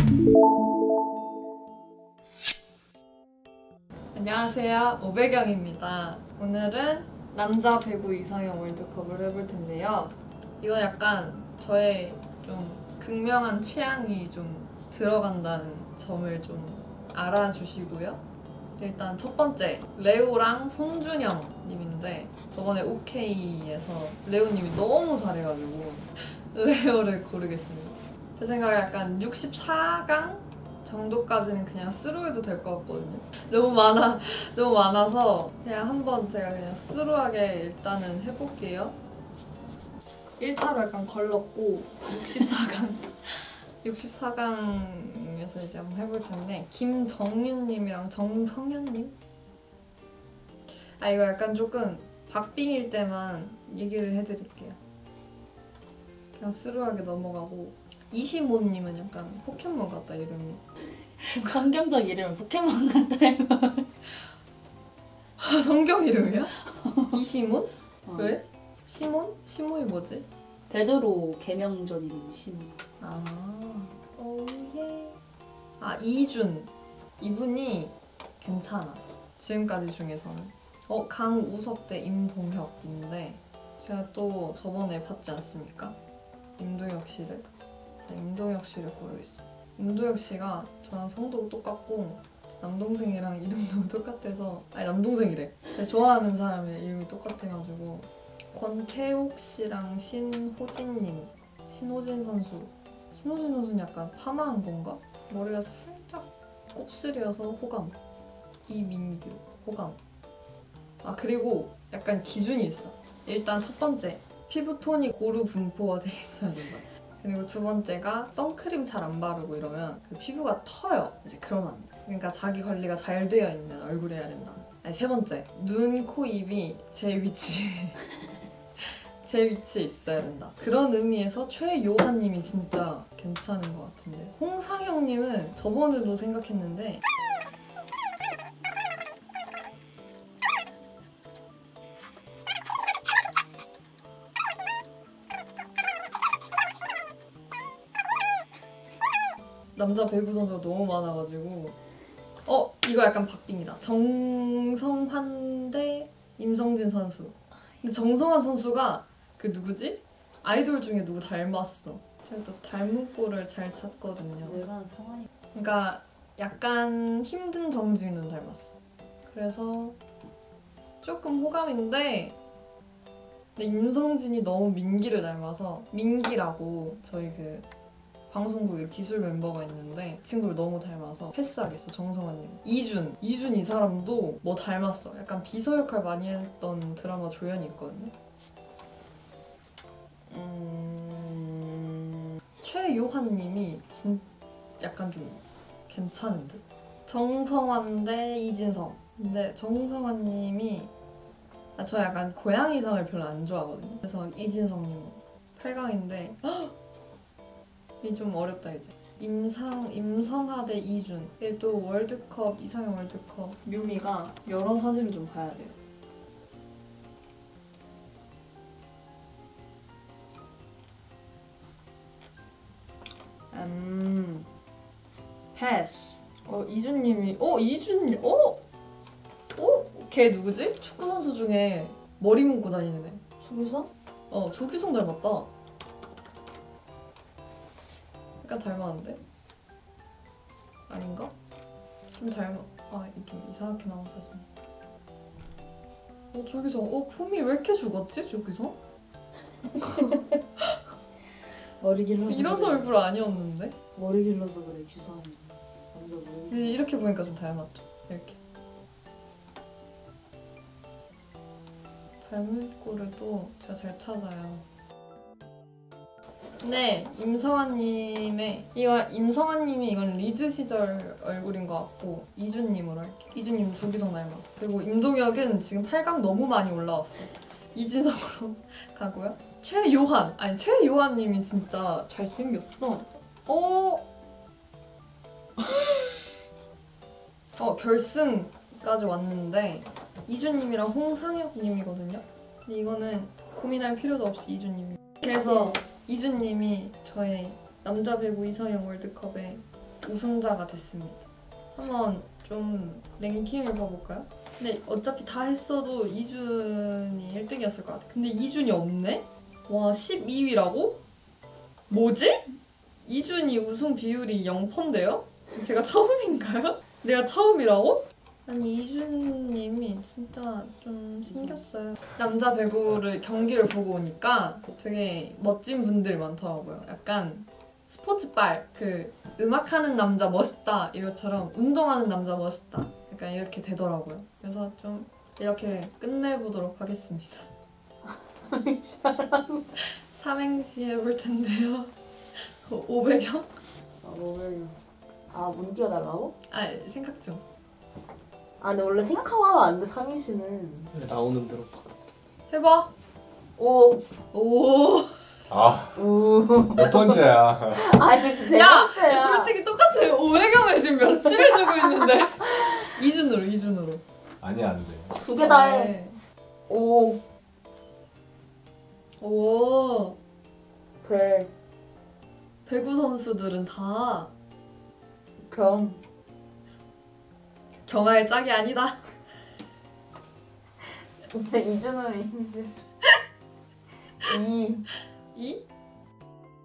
안녕하세요, 오배경입니다. 오늘은 남자 배구 이상형 월드컵을 해볼 텐데요. 이건 약간 저의 좀 극명한 취향이 좀 들어간다는 점을 좀 알아주시고요. 일단 첫 번째, 레오랑 송준영 님인데 저번에 오케이에서 레오님이 너무 잘해가지고 레오를 고르겠습니다. 제 생각에 약간 64강 정도까지는 그냥 스루해도 될 것 같거든요. 너무 많아서 그냥 한번 제가 그냥 스루하게 일단은 해볼게요. 1차로 약간 걸렀고 64강에서 이제 한번 해볼 텐데 김정윤님이랑 정성현님? 이거 약간 조금 박빙일 때만 얘기를 해드릴게요. 그냥 스루하게 넘어가고 이시모님은 약간 포켓몬 같다 이름이. 성경적 이름은 포켓몬 같아요. 성경 이름이야? 이시몬? 왜? 시몬? 시몬이 뭐지? 베드로 계명전 이름 시몬. 오예. 이준. 이분이 괜찮아. 지금까지 중에서는. 강우석 대 임동혁인데 제가 또 저번에 봤지 않습니까? 임동혁 씨를. 그래서 임동혁 씨를 고르겠습니다. 임동혁 씨가 저랑 성도 똑같고 남동생이랑 이름도 똑같아서 남동생이래. 제가 좋아하는 사람의 이름이 똑같아가지고 권태욱 씨랑 신호진 선수. 신호진 선수는 약간 파마한 건가? 머리가 살짝 곱슬이어서 호감. 이민규 호감. 그리고 약간 기준이 있어. 일단 첫 번째, 피부톤이 고루 분포가 돼 있어야 된다. 그리고 두 번째가 선크림 잘 안 바르고 이러면 그 피부가 터요. 이제 그러면 안 돼. 그러니까 자기 관리가 잘 되어 있는 얼굴이어야 된다. 세 번째, 눈, 코, 입이 제 위치에 있어야 된다. 그런 의미에서 최요한님이 진짜 괜찮은 것 같은데 홍상영님은 저번에도 생각했는데 남자 배구 선수가 너무 많아가지고 이거 약간 박빙이다. 정성환 대 임성진 선수. 근데 정성환 선수가 그 누구지? 아이돌 중에 누구 닮았어. 제가 또 닮은 꼴을 잘 찾거든요. 내가 성환이. 그러니까 약간 힘든 정진훈 닮았어. 그래서 조금 호감인데 근데 임성진이 너무 민기를 닮아서 민기라고 저희 그 방송국에 기술 멤버가 있는데 그 친구를 너무 닮아서 패스하겠어. 정성환님. 이준 이 사람도 뭐 닮았어. 약간 비서 역할 많이 했던 드라마 조연이 있거든요. 최요한님이 약간 좀 괜찮은 듯. 정성환 대 이진성. 근데 정성환님이 저 약간 고양이상을 별로 안 좋아하거든요. 그래서 이진성님 8강인데 이 좀 어렵다 이제. 임성하 대 이준. 얘도 월드컵, 이상형 월드컵 묘미가 여러 사진을 좀 봐야 돼요. 패스. 이준님이 이준님 걔 누구지? 축구 선수 중에 머리 묶고 다니는 애. 조규성? 조규성 닮았다. 약간 닮았는데? 아닌가? 좀 좀 이상하게 나온 사진. 조규성. 폼이 왜 이렇게 죽었지? 조규성? 머리 길러서 이런 그래. 얼굴 아니었는데? 머리 길러서 그래 규성이. 완전 머리. 이렇게 보니까 좀 닮았죠? 이렇게. 닮은 꼴을 또 제가 잘 찾아요. 네, 임성환님이 이건 리즈 시절 얼굴인 것 같고 이준님으로 할게요. 이준님 조기성 닮았어. 그리고 임동혁은 지금 8강 너무 많이 올라왔어. 이진성으로 가고요. 최요한님이 진짜 잘생겼어. 결승까지 왔는데 이준님이랑 홍상혁님이거든요. 근데 이거는 고민할 필요도 없이 이준님이. 그래서 이준님이 저의 남자 배구 이상형 월드컵에 우승자가 됐습니다. 한번 좀 랭킹을 봐볼까요? 근데 어차피 다 했어도 이준이 1등이었을 것 같아. 근데 이준이 없네? 와 12위라고? 뭐지? 이준이 우승 비율이 0%인데요? 제가 처음인가요? 내가 처음이라고? 아니 이준님이 진짜 좀 생겼어요. 남자 배구를 경기를 보고 오니까 되게 멋진 분들이 많더라고요. 약간 스포츠빨 그 음악하는 남자 멋있다 이것처럼 운동하는 남자 멋있다 약간 이렇게 되더라고요. 그래서 좀 이렇게 끝내보도록 하겠습니다. 삼행시 하라고. 삼행시 해볼 텐데요. 500영? 아 뭐예요? 문 띄워달라고? 아 생각 중. 근데 원래 생각하고 하면 안 돼, 삼행시는. 나오는 대로. 해봐. 오. 오. 우. 몇 번째야? 아니 네 야! 번째야. 솔직히 똑같아. 500영을 지금 며칠을 주고 있는데. 이준으로. 아니야, 안 돼. 두 개 다 해. 네. 오. 오. 배. 배구 선수들은 다 경아의 짝이 아니다. 이제 이준호는 이제 이. 이?